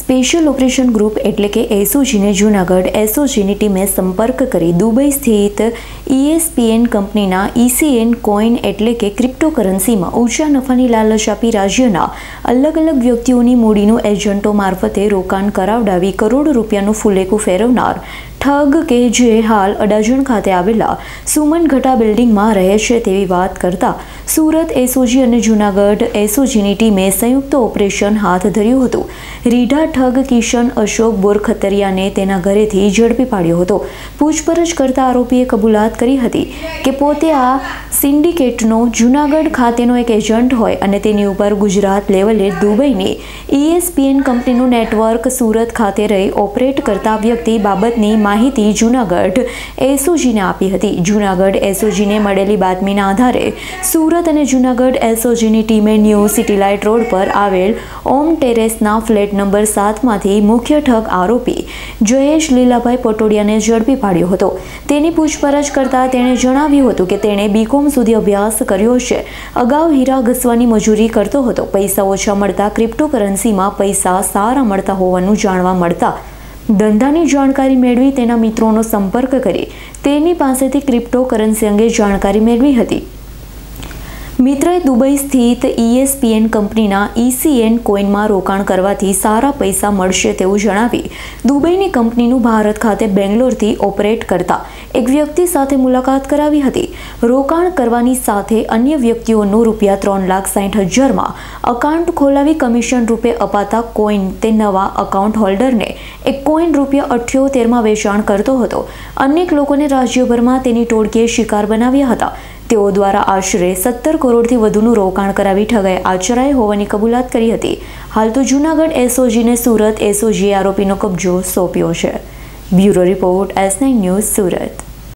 Special operation group એટલે કે એસઓજીને જૂનાગઢ એસઓજીની ટીમે સંપર્ક કરી દુબઈ સ્થિત ESPN કંપનીના ECN કોઈન એટલે કે ક્રિપ્ટોકરન્સીમાં ઊંચા નફાની લાલચ આપી રાજ્યના અલગ અલગ વ્યક્તિઓની મૂડીનું એજન્ટો મારફતે રોકાણ કરાવડાવી કરોડો રૂપિયાનું ફુલેકું ફેરવનાર ઠગ કે જે હાલ અડાજણ ખાતે આવેલા સુમન ઘટા બિલ્ડિંગમાં રહે છે તેવી વાત કરતા સુરત એસઓજી અને જૂનાગઢ એસઓજીની ટીમે સંયુક્ત ઓપરેશન હાથ ધર્યું હતું। રીઢા ઠગ કિશન અશોક બોરખતરિયાને તેના ઘરેથી ઝડપી પાડ્યો હતો। પૂછપરછ કરતા આરોપીએ કબૂલાત કરી હતી કે પોતે આ સિન્ડિકેટનો જૂનાગઢ ખાતેનો એક એજન્ટ હોય અને તેની ઉપર ગુજરાત લેવલે દુબઈની ESPN કંપનીનું નેટવર્ક સુરત ખાતે રહી ઓપરેટ કરતા વ્યક્તિ બાબતની માહિતી જૂનાગઢ એસઓજીને આપી હતી। જૂનાગઢ એસઓજીને મળેલી બાતમીના આધારે સુરત અને જૂનાગઢ એસઓજીની ટીમે ન્યૂ સિટી લાઇટ રોડ પર આવેલ ઓમ ટેરેસના ફ્લેટ નંબર 7માંથી મુખ્ય ઠગ આરોપી જયેશ લીલાભાઈ પટોડિયાને ઝડપી પાડ્યો હતો। તેની પૂછપરછ કરતા તેણે જણાવ્યું હતું કે તેણે BCom સુધી અભ્યાસ કર્યો છે। અગાઉ હીરા ઘસવાની મજૂરી કરતો હતો। પૈસા ઓછા મળતા ક્રિપ્ટોકરન્સીમાં પૈસા સારા મળતા હોવાનું જાણવા મળતા ધંધાની જાણકારી મેળવી તેના મિત્રોનો સંપર્ક કરી તેની પાસેથી ક્રિપ્ટોકરન્સી અંગે જાણકારી મેળવી હતી। મિત્રએ દુબઈ સ્થિત ESPN કંપનીના ECN કોઈનમાં રોકાણ કરવાથી સારા પૈસા મળશે તેવું જણાવી દુબઈની કંપનીનું ભારત ખાતે બેંગ્લોરથી ઓપરેટ કરતા એક વ્યક્તિ સાથે મુલાકાત કરાવી હતી। રોકાણ કરવાની સાથે અન્ય વ્યક્તિઓનું ₹3,60,000માં અકાઉન્ટ ખોલાવી કમિશન રૂપે અપાતા કોઈન તે નવા અકાઉન્ટ હોલ્ડરને એક કોઈન ₹78માં વેચાણ કરતો હતો। અનેક લોકોને રાજ્યભરમાં તેની ટોળકીએ શિકાર બનાવ્યા હતા। તેઓ દ્વારા આશરે 17 કરોડથી વધુનું રોકાણ કરાવી ઠગાઈ આચરાઈ હોવાની કબૂલાત કરી હતી। હાલ તો જૂનાગઢ એસઓજીને સુરત એસઓજીએ આરોપીનો કબજો સોંપ્યો છે। Bureau report S9 news Surat.